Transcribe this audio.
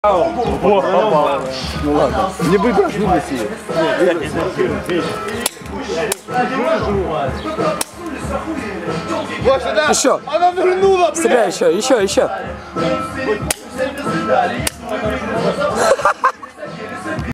Попал. Ну ладно. Не выбрать, не Россия. Еще. Она вернула, блядь. Стреляй еще.